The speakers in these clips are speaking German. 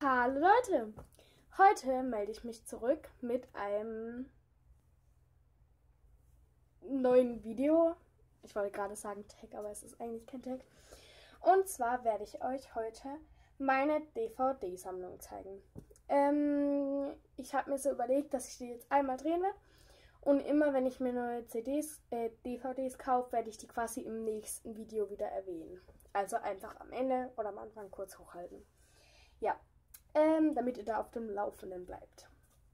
Hallo Leute, heute melde ich mich zurück mit einem neuen Video. Ich wollte gerade sagen Tag, aber es ist eigentlich kein Tag. Und zwar werde ich euch heute meine DVD-Sammlung zeigen. Ich habe mir so überlegt, dass ich die jetzt einmal drehen werde. Und immer wenn ich mir neue DVDs kaufe, werde ich die quasi im nächsten Video wieder erwähnen. Also einfach am Ende oder am Anfang kurz hochhalten. Ja. Damit ihr da auf dem Laufenden bleibt.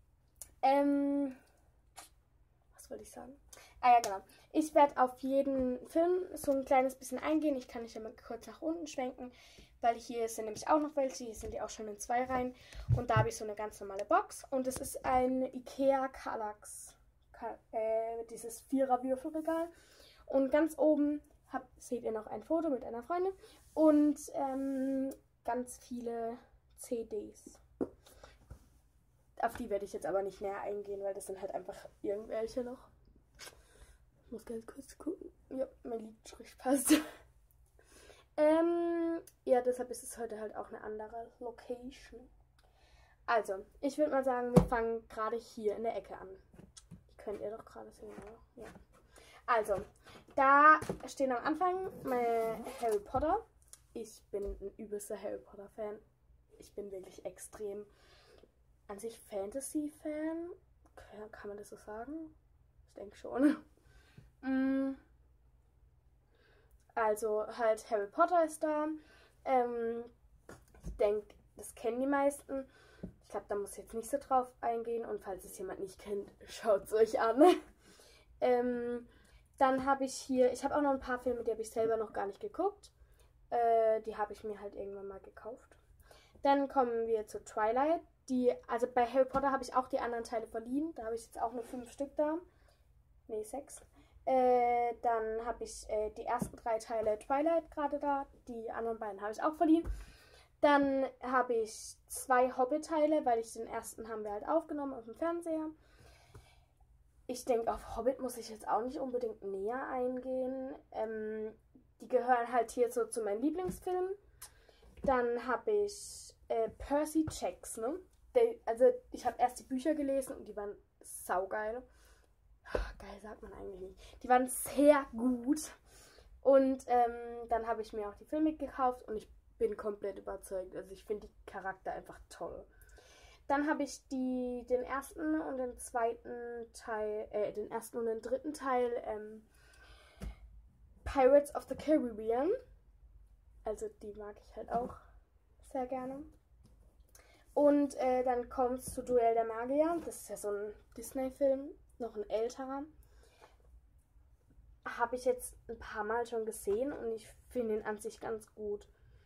Was wollte ich sagen? Ah ja, genau. Ich werde auf jeden Film so ein kleines bisschen eingehen. Ich kann nicht immer kurz nach unten schwenken, weil hier sind nämlich auch noch welche. Hier sind die auch schon in 2 Reihen. Und da habe ich so eine ganz normale Box. Und es ist ein Ikea Kallax. Dieses 4er Würfelregal. Und ganz oben seht ihr noch ein Foto mit einer Freundin. Und ganz viele CDs. Auf die werde ich jetzt aber nicht näher eingehen, weil das sind halt einfach irgendwelche noch. Ich muss ganz kurz gucken. Ja, mein Lidstrich passt. Ja, deshalb ist es heute halt auch eine andere Location. Also, ich würde mal sagen, wir fangen gerade hier in der Ecke an. Die könnt ihr doch gerade sehen, oder? Ja. Also, da stehen am Anfang meine Harry Potter. Ich bin ein übelster Harry Potter Fan. Ich bin wirklich extrem an sich Fantasy-Fan. Kann man das so sagen? Ich denke schon. Also halt Harry Potter ist da. Ich denke, das kennen die meisten. Ich glaube, da muss ich jetzt nicht so drauf eingehen. Und falls es jemand nicht kennt, schaut es euch an. Dann habe ich hier, ich habe auch noch ein paar Filme, die habe ich selber noch gar nicht geguckt. Die habe ich mir halt irgendwann mal gekauft. Dann kommen wir zu Twilight. Also bei Harry Potter habe ich auch die anderen Teile verliehen. Da habe ich jetzt auch nur 5 Stück da. Ne, 6. Dann habe ich die ersten 3 Teile Twilight gerade da. Die anderen beiden habe ich auch verliehen. Dann habe ich 2 Hobbit-Teile, weil den ersten haben wir halt aufgenommen auf dem Fernseher. Ich denke, auf Hobbit muss ich jetzt auch nicht unbedingt näher eingehen. Die gehören halt hier so zu meinen Lieblingsfilmen. Dann habe ich Percy Jackson. Also ich habe erst die Bücher gelesen und die waren saugeil. Geil sagt man eigentlich nicht. Die waren sehr gut. Und dann habe ich mir auch die Filme gekauft und ich bin komplett überzeugt. Also ich finde die Charakter einfach toll. Dann habe ich den ersten und den zweiten Teil, den ersten und den dritten Teil Pirates of the Caribbean. Also die mag ich halt auch sehr gerne. Und dann kommt es zu Duell der Magier. Das ist ja so ein Disney-Film, noch ein älterer. Habe ich jetzt ein paar Mal schon gesehen und ich finde ihn an sich ganz gut.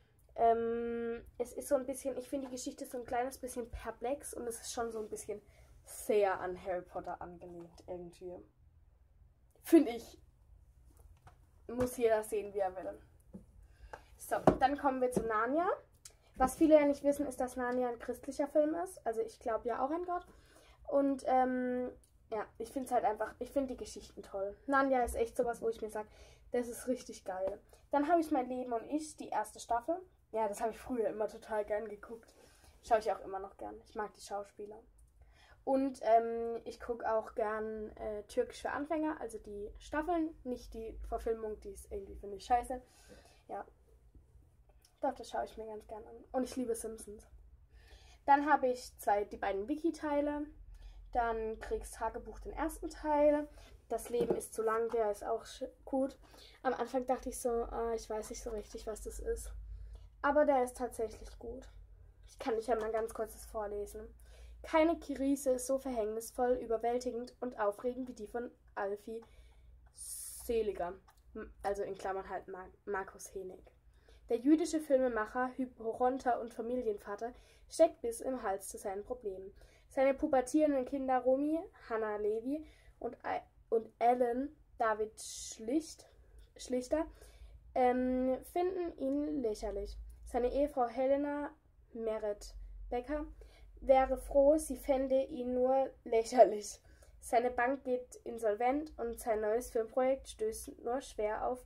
Es ist so ein bisschen, ich finde die Geschichte so ein kleines bisschen perplex und es ist schon so ein bisschen sehr an Harry Potter angelehnt irgendwie. Finde ich. Muss jeder sehen, wie er will. So, dann kommen wir zu Narnia. Was viele ja nicht wissen, ist, dass Narnia ein christlicher Film ist. Also ich glaube ja auch an Gott. Und ja, ich finde es halt einfach, ich finde die Geschichten toll. Narnia ist echt sowas, wo ich mir sage, das ist richtig geil. Dann habe ich Mein Leben und ich, die erste Staffel. Ja, das habe ich früher immer total gern geguckt. Schaue ich auch immer noch gern. Ich mag die Schauspieler. Und ich gucke auch gern Türkisch für Anfänger, also die Staffeln, nicht die Verfilmung, die ist irgendwie, finde ich, scheiße. Ja, doch, das schaue ich mir ganz gern an. Und ich liebe Simpsons. Dann habe ich die beiden Wiki-Teile. Dann Kriegstagebuch, den ersten Teil. Das Leben ist zu lang, der ist auch gut. Am Anfang dachte ich so, ich weiß nicht so richtig, was das ist. Aber der ist tatsächlich gut. Ich kann nicht einmal ganz kurzes vorlesen. Keine Krise ist so verhängnisvoll, überwältigend und aufregend wie die von Alfie Seliger. Also in Klammern halt Markus Henig. Der jüdische Filmemacher, Hypochonder und Familienvater steckt bis im Hals zu seinen Problemen. Seine pubertierenden Kinder Romy, Hannah Levi und Alan David Schlichter finden ihn lächerlich. Seine Ehefrau Helena Meret Becker wäre froh, sie fände ihn nur lächerlich. Seine Bank geht insolvent und sein neues Filmprojekt stößt nur schwer auf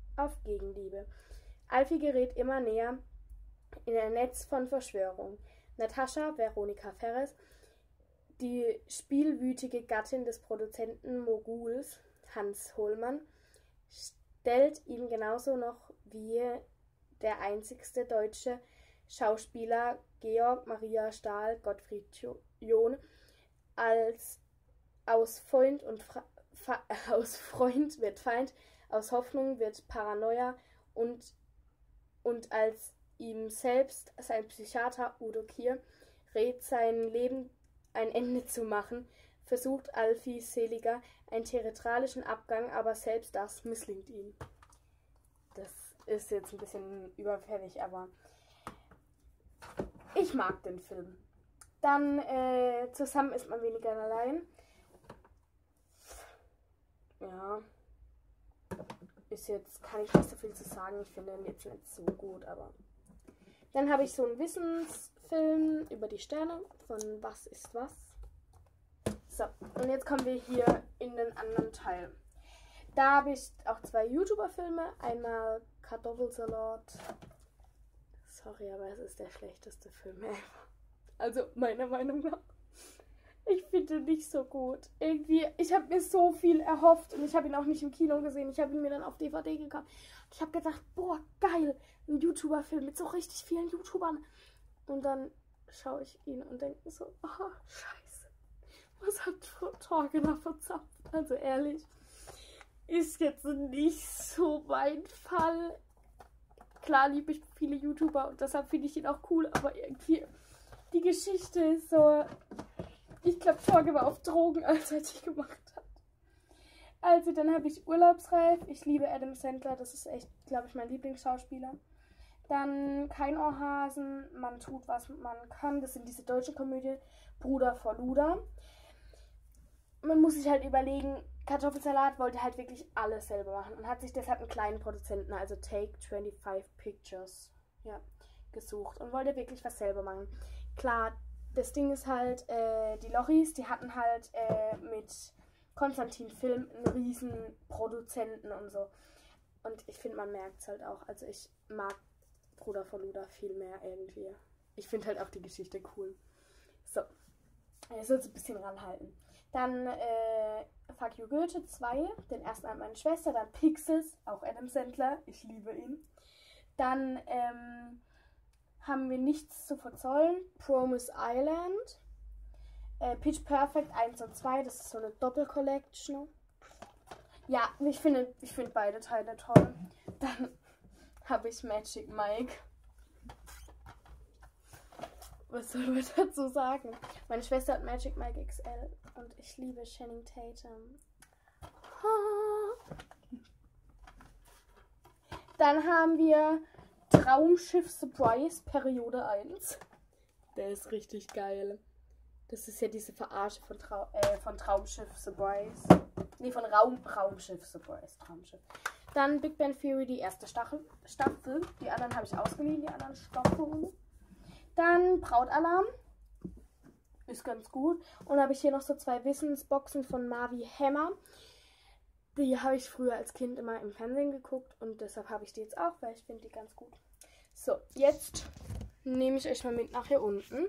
Gegenliebe. Alfie gerät immer näher in ein Netz von Verschwörung. Natascha Veronica Ferres, die spielwütige Gattin des Produzenten Moguls Hans Hohlmann, stellt ihn genauso noch wie der einzigste deutsche Schauspieler Georg Maria Stahl Gottfried John als aus Freund wird Feind, aus Hoffnung wird Paranoia und als ihm selbst sein Psychiater Udo Kier rät, sein Leben ein Ende zu machen, versucht Alfie Seliger einen theatralischen Abgang, aber selbst das misslingt ihm. Das ist jetzt ein bisschen überfällig, aber ich mag den Film. Dann Zusammen ist man weniger allein. Ja, ist jetzt, kann ich nicht so viel zu sagen. Ich finde ihn jetzt nicht so gut, aber dann habe ich so einen Wissensfilm über die Sterne von Was ist was. So, und jetzt kommen wir hier in den anderen Teil. Da habe ich auch 2 YouTuber-Filme. Einmal Kartoffelsalat. Sorry, aber es ist der schlechteste Film ever. Also meiner Meinung nach. Ich finde ihn nicht so gut. Irgendwie, ich habe mir so viel erhofft und ich habe ihn auch nicht im Kino gesehen. Ich habe ihn mir dann auf DVD gekauft. Ich habe gedacht, boah, geil, ein YouTuber-Film mit so richtig vielen YouTubern. Und dann schaue ich ihn und denke mir so, oh, scheiße. Was hat Torgener verzapft? Also ehrlich, ist jetzt nicht so mein Fall. Klar liebe ich viele YouTuber und deshalb finde ich ihn auch cool, aber irgendwie die Geschichte ist so... Ich glaube, Torge war auf Drogen, als er die gemacht hat. Also, dann habe ich Urlaubsreif. Ich liebe Adam Sandler. Das ist echt, glaube ich, mein Lieblingsschauspieler. Dann Kein Ohrhasen. Man tut, was man kann. Das sind diese deutsche Komödie. Bruder vor Luder. Man muss sich halt überlegen, Kartoffelsalat wollte halt wirklich alles selber machen. Und hat sich deshalb einen kleinen Produzenten, also Take 25 Pictures, ja, gesucht. Und wollte wirklich was selber machen. Klar, das Ding ist halt, die Lochis, die hatten halt mit Konstantin Film einen riesen Produzenten und so. Und ich finde, man merkt es halt auch. Also ich mag Bruder von Luda viel mehr irgendwie. Ich finde halt auch die Geschichte cool. So, jetzt soll es ein bisschen ranhalten. Dann Fuck You Goethe 2, den ersten an meine Schwester. Dann Pixels, auch Adam Sandler, ich liebe ihn. Dann haben wir Nichts zu verzollen, Promise Island, Pitch Perfect 1 und 2, das ist so eine Doppel-Collection. Ja, ich finde beide Teile toll. Dann habe ich Magic Mike. Was soll man dazu sagen? Meine Schwester hat Magic Mike XL und ich liebe Channing Tatum. Dann haben wir Traumschiff Surprise Periode 1. Der ist richtig geil. Das ist ja diese Verarsche von Traumschiff Surprise. Nee, von Raumschiff Surprise. Traumschiff. Dann Big Bang Theory, die erste Staffel. Die anderen habe ich ausgeliehen, die anderen Staffeln. Dann Brautalarm. Ist ganz gut. Und dann habe ich hier noch so 2 Wissensboxen von Marvi Hammer. Die habe ich früher als Kind immer im Fernsehen geguckt. Und deshalb habe ich die jetzt auch, weil ich finde die ganz gut. So, jetzt nehme ich euch mal mit nach hier unten.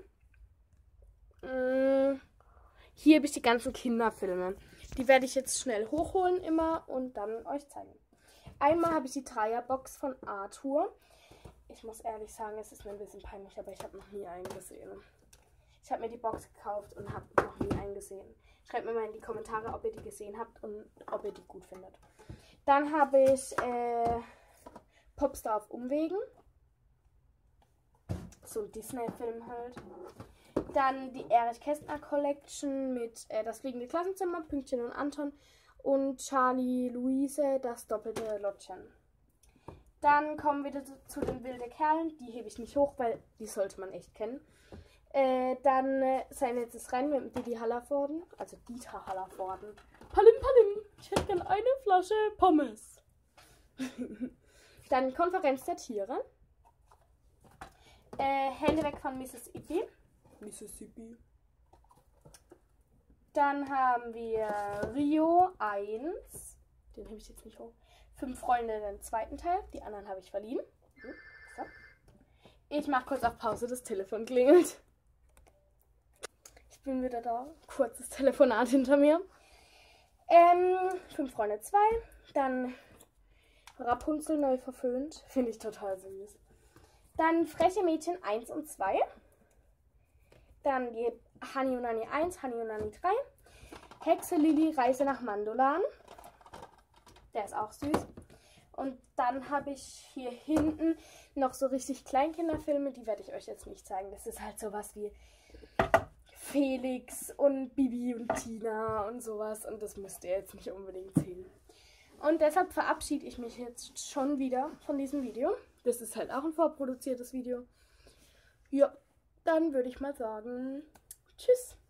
Hier habe ich die ganzen Kinderfilme. Die werde ich jetzt schnell hochholen immer und dann euch zeigen. Einmal habe ich die Dreierbox von Arthur. Ich muss ehrlich sagen, es ist mir ein bisschen peinlich, aber ich habe noch nie einen gesehen. Ich habe mir die Box gekauft und habe noch nie einen gesehen. Schreibt mir mal in die Kommentare, ob ihr die gesehen habt und ob ihr die gut findet. Dann habe ich Popstar auf Umwegen. So ein Disney-Film halt. Dann die Erich Kästner Collection mit Das fliegende Klassenzimmer, Pünktchen und Anton und Charlie Luise, das doppelte Lottchen. Dann kommen wir zu den wilden Kerlen. Die hebe ich nicht hoch, weil die sollte man echt kennen. Dann Sein letztes Rennen mit Didi Hallervorden, also Dieter Hallervorden. Palim, palim, ich hätte gern eine Flasche Pommes. Dann Konferenz der Tiere. Hände weg von Mississippi. Dann haben wir Rio 1. Den hebe ich jetzt nicht hoch. 5 Freunde, den zweiten Teil. Die anderen habe ich verliehen. So. Ich mache kurz auf Pause, das Telefon klingelt. bin wieder da. Kurzes Telefonat hinter mir. 5 Freunde 2. Dann Rapunzel neu verföhnt. Finde ich total süß. Dann Freche Mädchen 1 und 2. Dann die Hani und Nani 1, Hani und Nani 3. Hexe Lili Reise nach Mandolan. Der ist auch süß. Und dann habe ich hier hinten noch so richtig Kleinkinderfilme. Die werde ich euch jetzt nicht zeigen. Das ist halt sowas wie Felix und Bibi und Tina und sowas. Und das müsst ihr jetzt nicht unbedingt sehen. Und deshalb verabschiede ich mich jetzt schon wieder von diesem Video. Das ist halt auch ein vorproduziertes Video. Ja, dann würde ich mal sagen, tschüss.